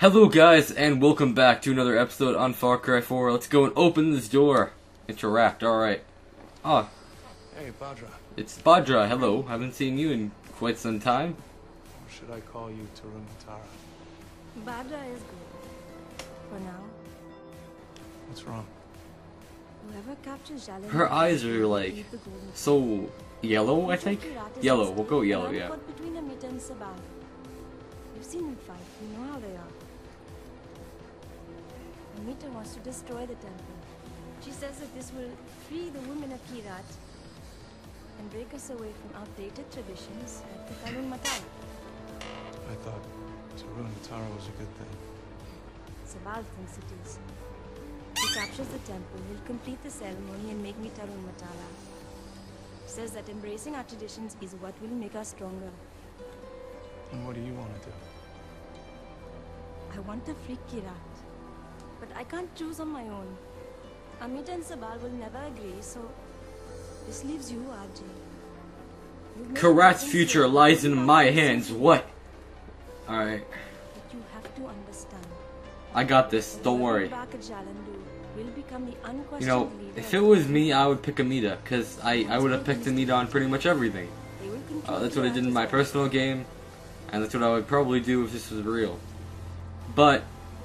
Hello guys, and welcome back to another episode on Far Cry 4. Let's go and open this door. Interact, alright. Oh. Hey, Badra. It's Badra, hello. Haven't seen you in quite some time. Or should I call you Tarun Matara? Badra is good. For now. What's wrong? Whoever captures Jalin... Her eyes are like, so yellow, I think? Yellow, we'll go yellow, yeah. Between Amita and Sabal. You've seen them fight, you know how they are. Amita wants to destroy the temple. She says that this will free the women of Kyrat and break us away from outdated traditions like the Tarun Matara. I thought Tarun Matara was a good thing. Sabal thinks it is. If he captures the temple, he'll complete the ceremony and make me Tarun Matara. He says that embracing our traditions is what will make us stronger. And what do you want to do? I want to free Kyrat, but I can't choose on my own. Amita and Sabal will never agree, so this leaves you, RJ. Kyrat's future lies in my hands, what? Alright. But you have to understand. I got this, don't worry. Back at Jalandu, we'll become the unquestioned You know, leader if it was me, I would pick Amita, because I would have picked Amita on pretty much everything. They will control That's what I did in Kyrat my as well. personal game, and that's what I would probably do if this was real. But,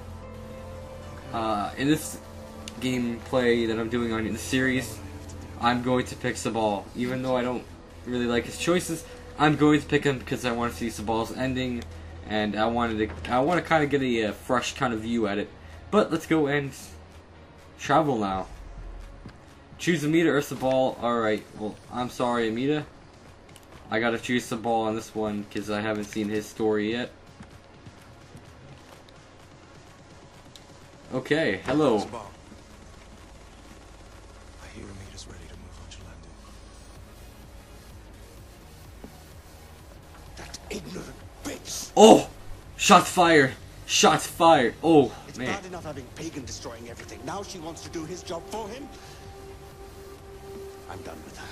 in this gameplay that I'm doing on the series, I'm going to pick Sabal. Even though I don't really like his choices, I'm going to pick him because I want to see Sabal's ending, and I want to kind of get a fresh kind of view at it. But let's go and travel now. Choose Amita or Sabal. Alright, well, I'm sorry, Amita. I gotta choose Sabal on this one because I haven't seen his story yet. Okay, hello. Sabal. I hear Amita's ready to move on Jalandu. That ignorant bitch! Oh! Shots fired! Shots fired! Oh, It's man. bad enough having Pagan destroying everything. Now she wants to do his job for him? I'm done with her.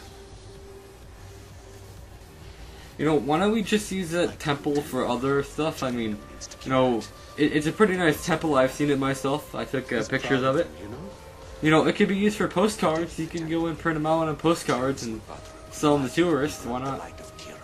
You know, why don't we just use that temple for other stuff? I mean, you know, it's a pretty nice temple. I've seen it myself. I took pictures of it. You know? You know, it could be used for postcards. You can go and print them out on postcards and sell them to tourists. Why The not? light of Kira.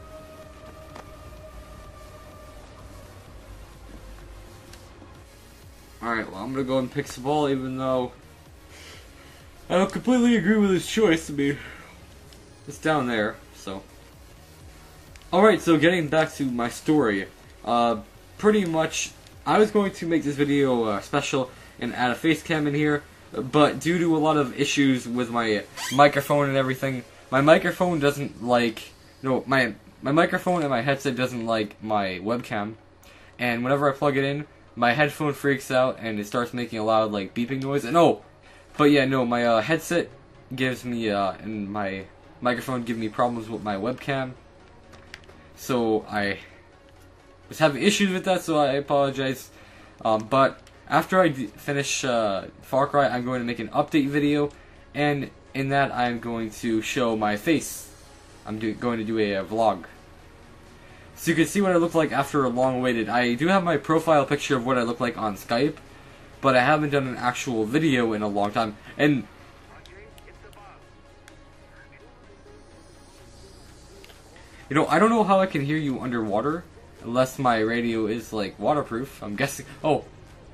Alright, well, I'm gonna go and pick Sabal, even though I don't completely agree with his choice. I mean, it's down there, so. Alright, so getting back to my story. Pretty much, I was going to make this video special and add a face cam in here, but due to a lot of issues with my microphone and everything, my microphone doesn't like, my microphone and my headset doesn't like my webcam, and whenever I plug it in, my headphone freaks out and it starts making a loud like beeping noise. And my headset gives me and my microphone give me problems with my webcam. So I was having issues with that, so I apologize. But after I finish Far Cry, I'm going to make an update video, and in that I'm going to show my face. I'm going to do a vlog. So you can see what I look like after a long waited. I do have my profile picture of what I look like on Skype, but I haven't done an actual video in a long time. And you know, I don't know how I can hear you underwater, unless my radio is like waterproof. I'm guessing. Oh.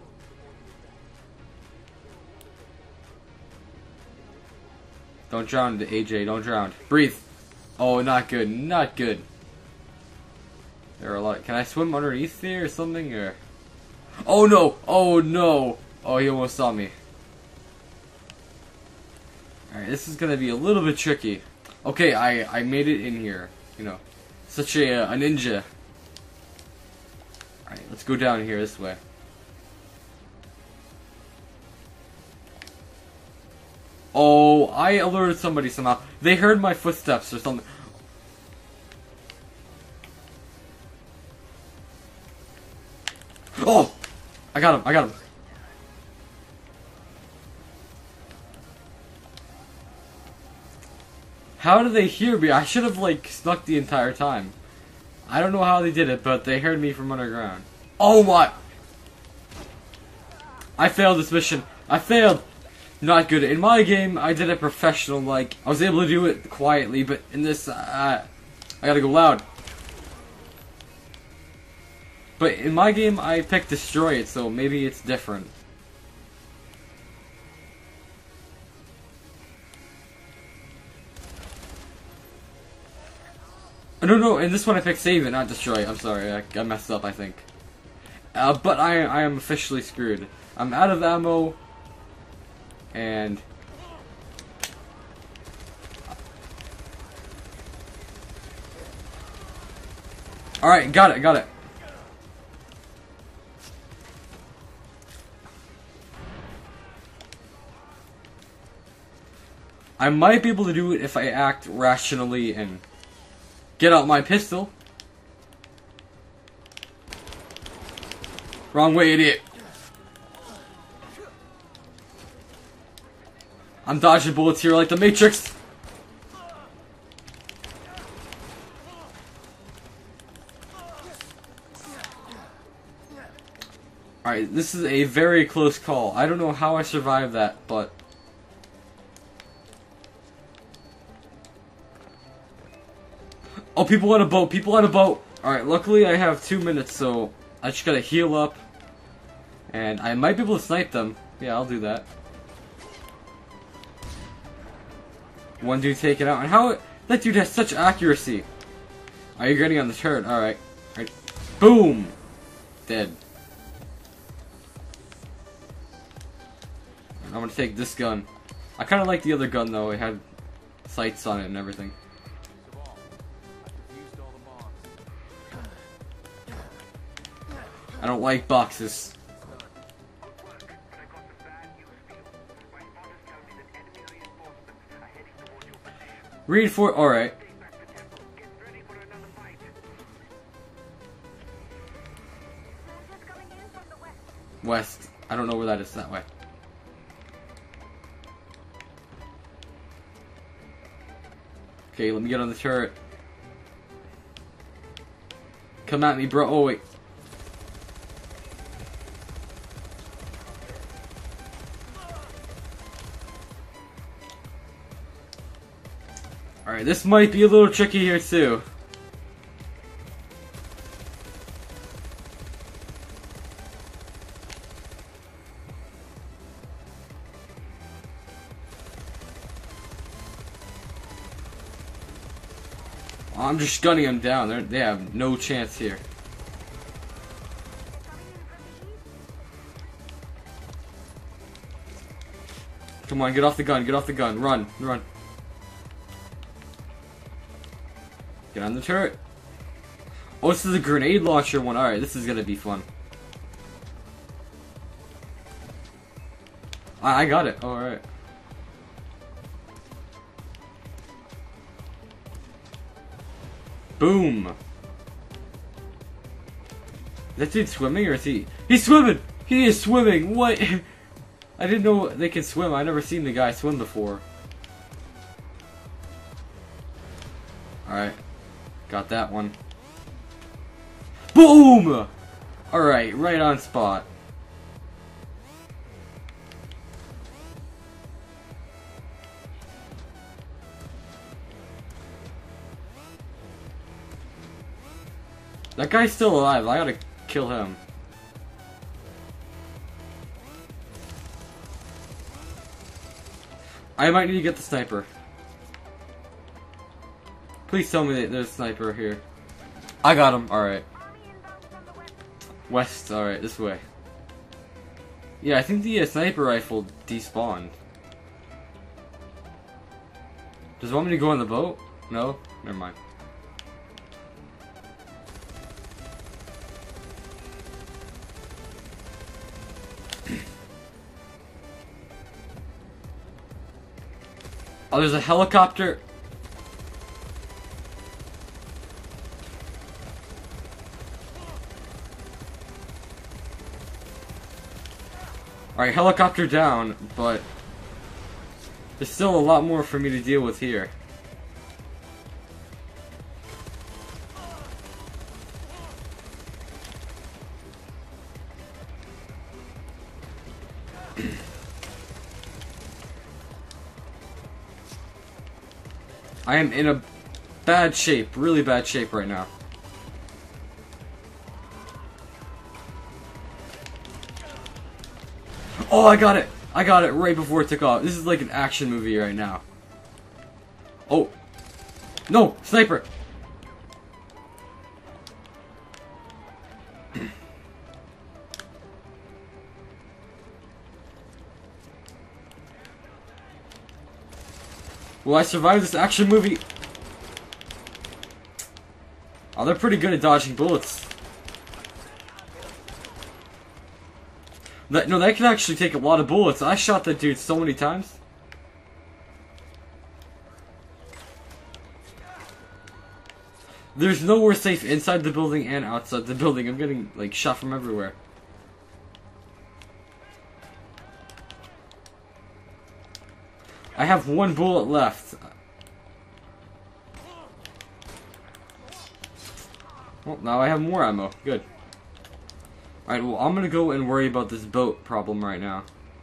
Don't drown, AJ, don't drown. Breathe. Oh, not good, not good. There are a lot. Can I swim underneath there or something? Or oh no! Oh no! Oh, he almost saw me. Alright, this is gonna be a little bit tricky. Okay, I made it in here. You know, such a ninja. Alright, let's go down here this way. Oh, I alerted somebody somehow. They heard my footsteps or something. Oh! I got him, I got him. How did they hear me? I should have, like, snuck the entire time. I don't know how they did it, but they heard me from underground. Oh my! I failed this mission. I failed. Not good. In my game, I did it professional. Like I was able to do it quietly, but in this, I gotta go loud. But in my game, I picked destroy it, so maybe it's different. No, in this one I picked save it, not destroy it. I'm sorry, I messed up, I think. But I am officially screwed. I'm out of ammo, and alright, got it. I might be able to do it if I act rationally and get out my pistol. Wrong way, idiot. I'm dodging bullets here like the Matrix. Alright, this is a very close call. I don't know how I survived that, but... Oh, people on a boat, Alright, luckily I have 2 minutes, so I just gotta heal up. And I might be able to snipe them. Yeah, I'll do that. One dude taken out. And how... That dude has such accuracy. Are you getting on the turret? Alright. Right. Boom! Dead. And I'm gonna take this gun. I kinda like the other gun though. It had sights on it and everything. I don't like boxes. Alright. West. I don't know where that is, that way. Okay, let me get on the turret. Come at me, bro. Oh, wait. Alright, this might be a little tricky here, too. I'm just gunning them down. They have no chance here. Come on, get off the gun. Get off the gun. Run. Run. Get on the turret. Oh, this is a grenade launcher one. Alright, this is gonna be fun. I got it. Alright. Boom. Is that dude swimming or is he... He's swimming! He is swimming! What? I didn't know they can swim. I've never seen the guy swim before. Alright. Got that one. Boom! Alright, right on spot. That guy's still alive. I gotta kill him. I might need to get the sniper. Please tell me that there's a sniper here. I got him. Alright. West. Alright, this way. Yeah, I think the sniper rifle despawned. Does it want me to go on the boat? No? Never mind. Oh, there's a helicopter. Alright, helicopter down, but there's still a lot more for me to deal with here. I am in a bad shape, really bad shape right now. Oh, I got it! I got it right before it took off. This is like an action movie right now. Oh. No! Sniper! Will I survive this action movie? Oh, they're pretty good at dodging bullets. No, that can actually take a lot of bullets. I shot that dude so many times. There's nowhere safe inside the building and outside the building. I'm getting, like, shot from everywhere. I have one bullet left. Well, now I have more ammo. Good. Alright, well, I'm gonna go and worry about this boat problem right now.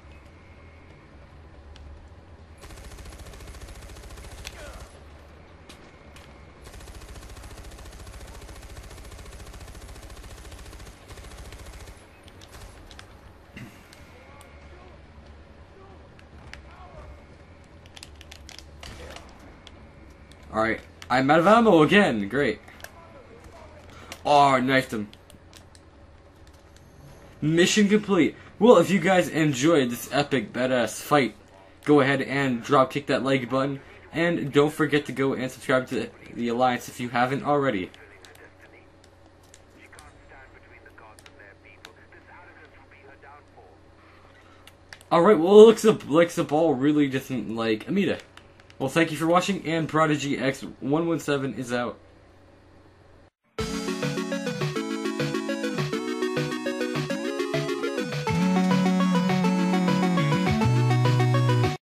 Alright, I'm out of ammo again. Great. Oh, I knifed him. Mission complete. Well, if you guys enjoyed this epic badass fight, go ahead and drop kick that like button, and don't forget to go and subscribe to the Alliance if you haven't already. Alright, well, it looks like the ball really doesn't like Amita. Well, thank you for watching, and Prodigy X117 is out.